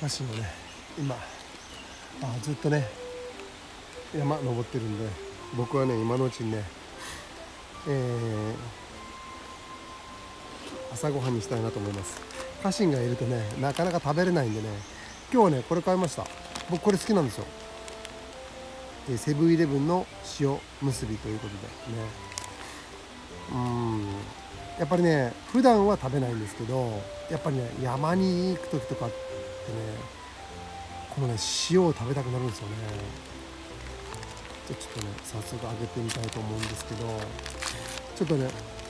信をね今ずっとね山登ってるんで、僕はね今のうちにね、朝ごはんにしたいなと思います。家臣がいるとねなかなか食べれないんでね、今日はねこれ買いました。僕これ好きなんですよ。セブンイレブンの塩結びということでね、やっぱりね普段は食べないんですけど、やっぱりね山に行く時とかってねこのね塩を食べたくなるんですよね。じゃあちょっとね早速揚げてみたいと思うんですけど、ちょっとね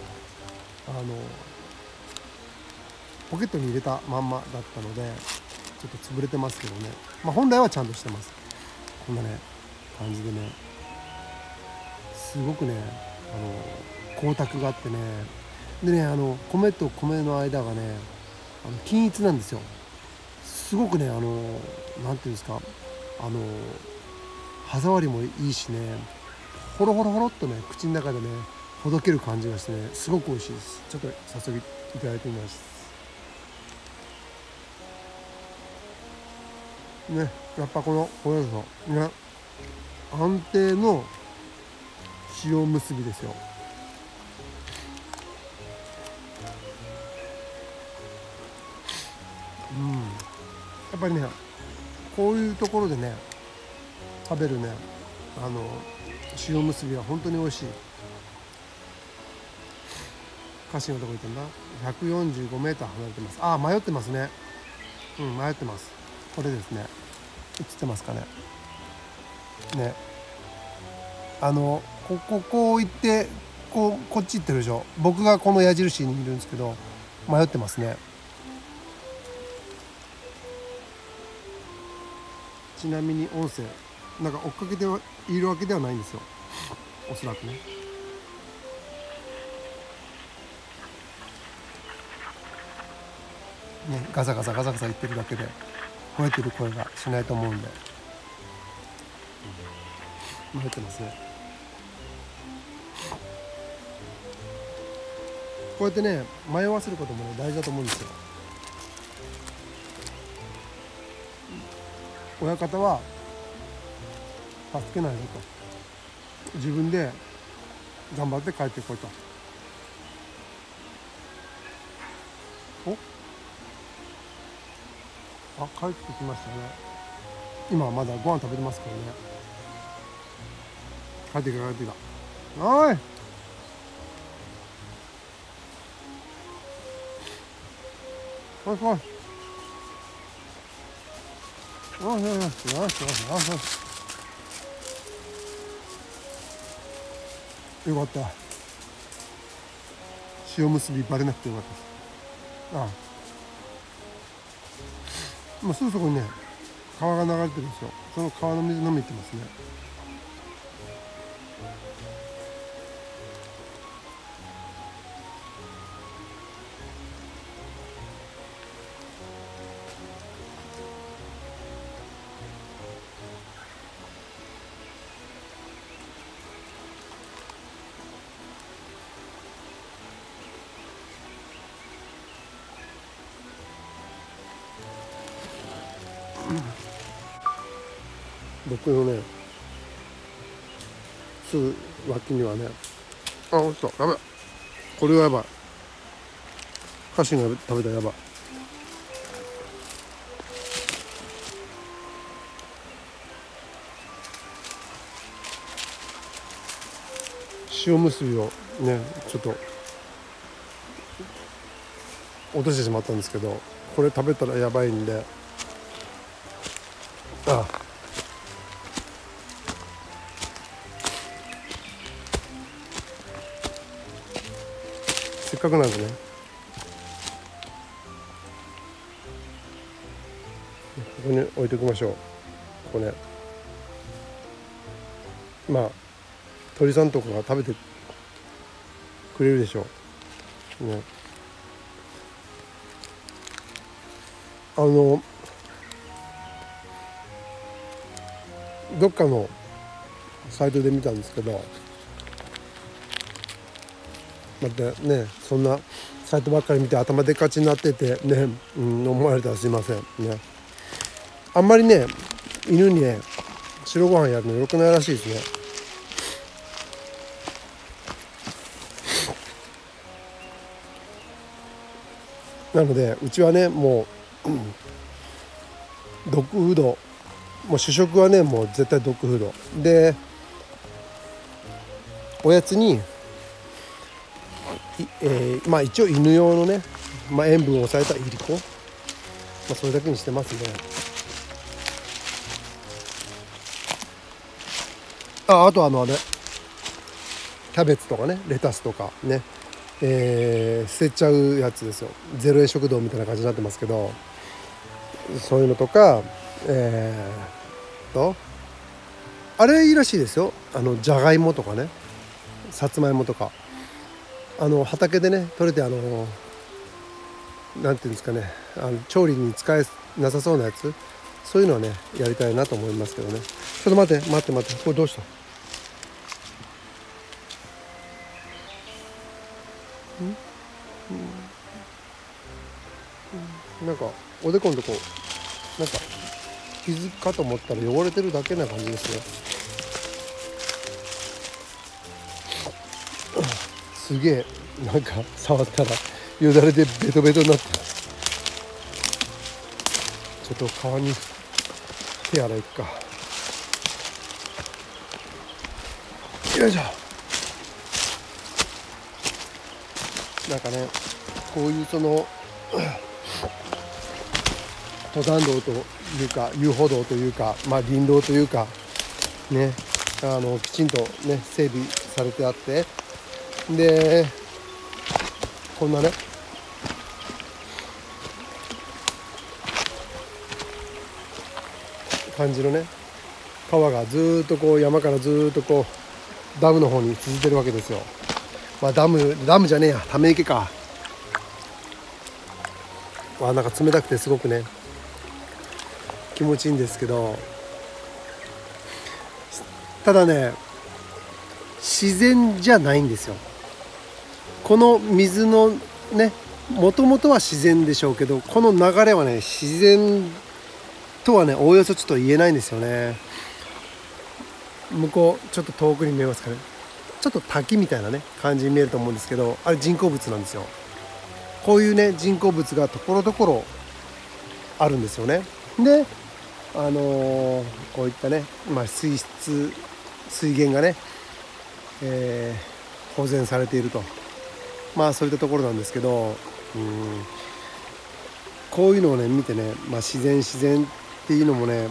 ポケットに入れたまんまだったのでちょっと潰れてますけどね、本来はちゃんとしてます。こんなね感じでね、すごくね光沢があってね、でね米と米の間がね均一なんですよ。すごくねなんていうんですか、歯触りもいいしね、ホロホロホロっとね口の中でねほどける感じがしてねすごく美味しいです。ちょっと早速いただいてみますね。やっぱこれですよね、安定の塩結びですよ。やっぱりねこういうところでね食べるね塩結びは本当に美味しい。家臣のとこ行ったんだ。145メーター離れてます。迷ってますね。迷ってます。これですね、映ってますかね。ね、こう行ってこっち行ってるでしょ。僕がこの矢印にいるんですけど迷ってますね。ちなみに音声なんか追っかけているわけではないんですよ、おそらくね。ガサガサガサガサ言ってるだけで吠えてる声がしないと思うんで迷ってますね。こうやってね迷わせることもね大事だと思うんですよ。親方は助けないでと、自分で頑張って帰ってこいと。帰ってきましたね。今はまだご飯食べてますけどね。帰ってきた。おい、来い。よかった。塩結びバレなくてよかったです。もうすぐそこにね川が流れてるんですよ。その川の水飲み行ってますね。僕のねすぐ脇にはね落ちた。やばい、これはやばい。家臣が食べたらやばい。塩結びをねちょっと落としてしまったんですけど、これ食べたらやばいんでせっかくなんでねここに置いておきましょう。ここね鳥さんとかが食べてくれるでしょうね。どっかのサイトで見たんですけど、またねそんなサイトばっかり見て頭でっかちになっててね、思われたらすいませんね。 あんまりね犬にね白ご飯やるの良くないらしいですね。なのでうちはねもう、ドッグフード、もう主食はねもう絶対ドッグフードで、おやつにまあ一応犬用のね、塩分を抑えたいりこ、それだけにしてますね。あとあれキャベツとかねレタスとかね、捨てちゃうやつですよ。0円食堂みたいな感じになってますけど、そういうのとか、あれいいらしいですよ。じゃがいもとかねさつまいもとか畑でね取れてなんていうんですかね、調理に使えなさそうなやつ、そういうのはねやりたいなと思いますけどね。ちょっと待ってこれどうした？なんかおでこのとこなんか傷かと思ったら汚れてるだけな感じですね。すげえなんか触ったらよだれでベトベトになって、ちょっと川に手洗いか。よいしょ。なんかねこういう登山道というか遊歩道というか、林道というかね、きちんとね整備されてあって、でこんなね感じのね川がずっとこう山からずっとこうダムの方に続いてるわけですよ。ダムじゃねえや、ため池か。なんか冷たくてすごくね気持ちいいんですけど、ただね自然じゃないんですよ。この水のねもともとは自然でしょうけど、この流れはね自然とはねおおよそちょっと言えないんですよね。向こうちょっと遠くに見えますかね、ちょっと滝みたいなね感じに見えると思うんですけど、あれ人工物なんですよ。こういうね人工物がところどころあるんですよね。でこういったね、水源がね、保全されていると、そういったところなんですけど、こういうのをね見てね、自然っていうのもね、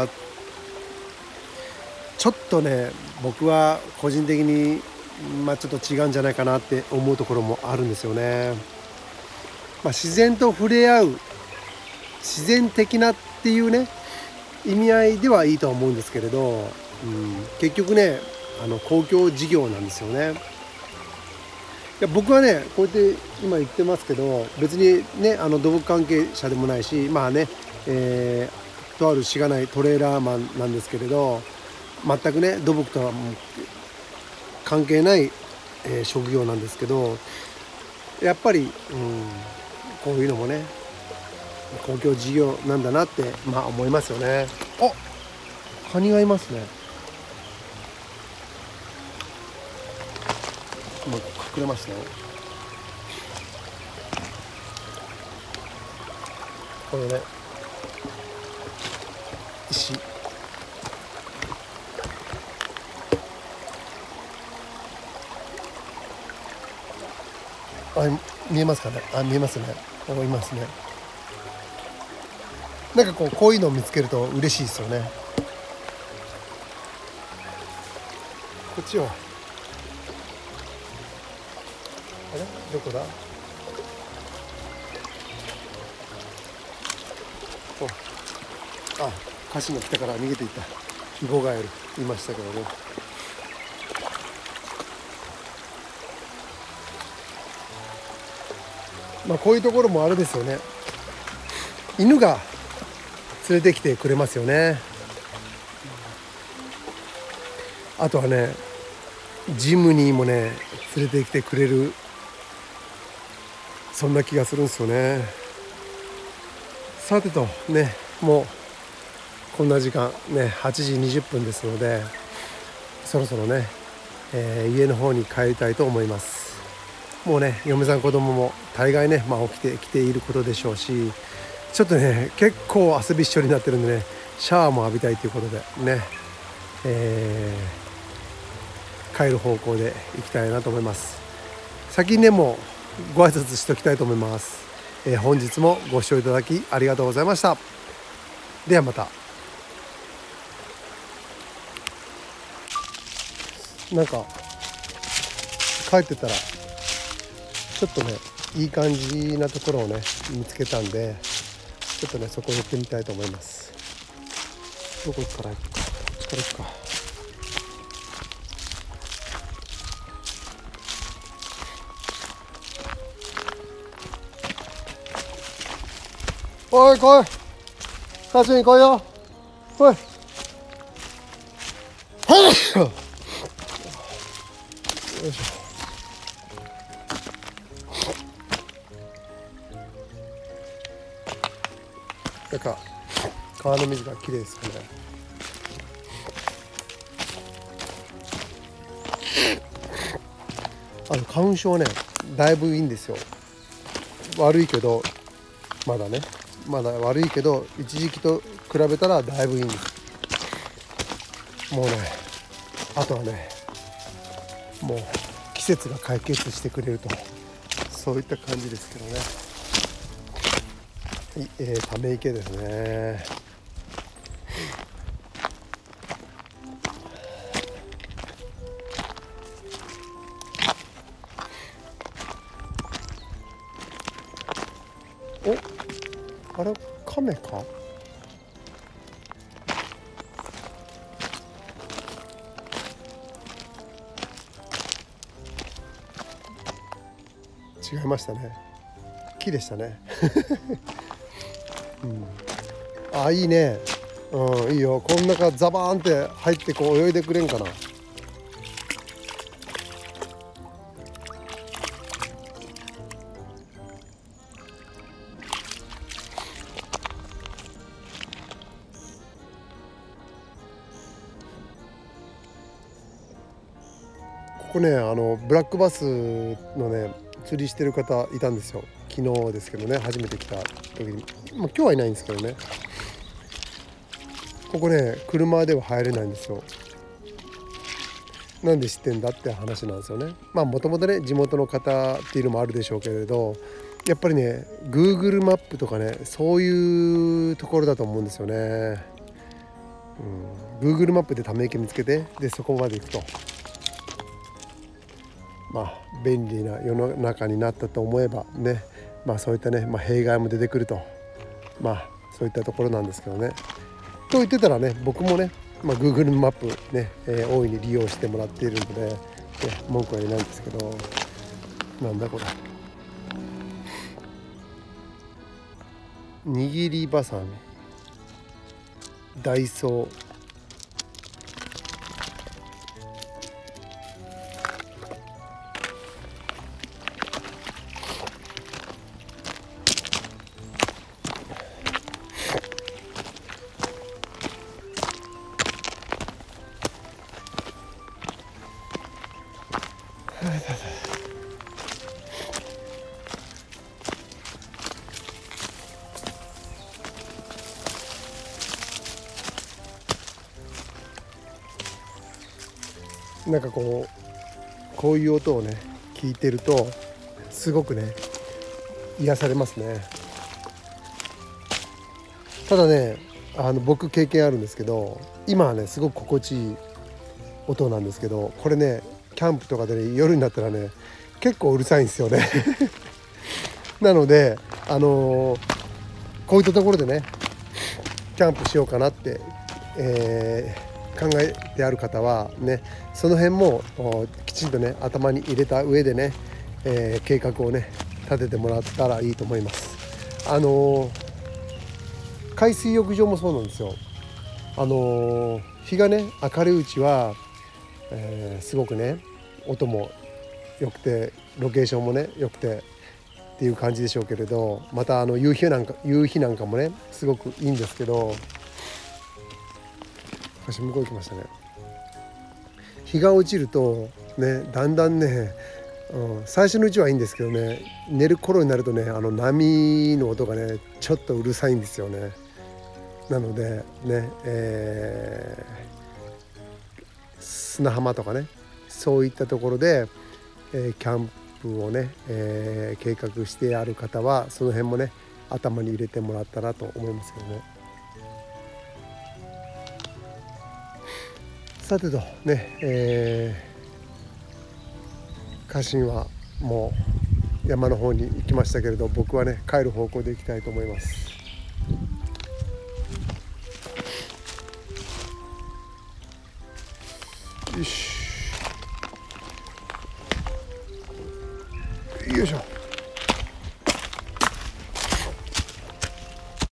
ちょっとね僕は個人的にちょっと違うんじゃないかなって思うところもあるんですよね。自然と触れ合う自然的なっていうね意味合いではいいとは思うんですけれど、結局ね公共事業なんですよね。いや僕はねこうやって今言ってますけど、別にね土木関係者でもないし、とあるしがないトレーラーマンなんですけれど、全くね土木とは関係ない、職業なんですけど、やっぱり、こういうのもね公共事業なんだなって思いますよね。カニがいますね。隠れましたよ。このね石、見えますかね。見えますね。いますね。なんかこういうのを見つけると嬉しいですよね。こっちはどこだ。カシが来たから逃げていった。ヒゴガエルいましたけどね。こういうところもあれですよね。犬が連れてきてくれますよね。あとはねジムニーもね連れてきてくれる、そんな気がするんですよね。さてとね、もうこんな時間ね8時20分ですので、そろそろね、家の方に帰りたいと思います。もうね嫁さん子供も大概ね、起きてきていることでしょうし、ちょっとね結構遊びっしょになってるんでね、シャワーも浴びたいということでね、帰る方向で行きたいなと思います。先にねもうご挨拶しておきたいと思います。本日もご視聴いただきありがとうございました。ではまた。なんか帰ってたらちょっとねいい感じなところをね見つけたんで、ちょっとねそこに行ってみたいと思います。どこから行くか、こっちから行くか。おい来い、カチュン来いよ、来い。よいしょ。なんか川の水がきれいですよね。花粉症ねだいぶいいんですよ。悪いけどまだ悪いけど一時期と比べたらだいぶいいんです。もうねあとはねもう季節が解決してくれると、そういった感じですけどね。ため池ですね。お、あれカメか。違いましたね。木でしたね。いいね。いいよ。こん中ザバーンって入ってこう泳いでくれんかな。ここねブラックバスのね釣りしてる方いたんですよ。昨日ですけどね、初めて来た時に、今日はいないんですけどね。ここね車では入れないんですよ。なんで知ってんだって話なんですよね。もともとね地元の方っていうのもあるでしょうけれど、やっぱりね Google マップとかねそういうところだと思うんですよね。Google マップでため池見つけて、でそこまで行くと便利な世の中になったと思えばね、そういったね、弊害も出てくると、そういったところなんですけどね。と言ってたらね僕もね、Google マップね、大いに利用してもらっているので、文句は言えないんですけど、なんだこれ、握りばさみ、ダイソー、なんかこういう音をね聞いてるとすごくね癒されますね。ただね僕経験あるんですけど、今はねすごく心地いい音なんですけど、これねキャンプとかでね夜になったらね結構うるさいんですよね。なのでこういったところでねキャンプしようかなって、考えてある方はね、その辺もきちんとね頭に入れた上でね、計画をね立ててもらったらいいと思います。海水浴場もそうなんですよ。日がね明るいうちは、すごくね音も良くてロケーションもね良くてっていう感じでしょうけれど、また夕日なんかもねすごくいいんですけど、 カシ向こう行きましたね。日が落ちるとね、だんだんね、最初のうちはいいんですけどね、寝る頃になるとね、波の音がねちょっとうるさいんですよね。なのでね、砂浜とかね、そういったところで、キャンプをね、計画してある方はその辺もね頭に入れてもらったらと思いますけどね。さてとね、家臣はもう山の方に行きましたけれど、僕はね帰る方向で行きたいと思います。よし、よいしょ。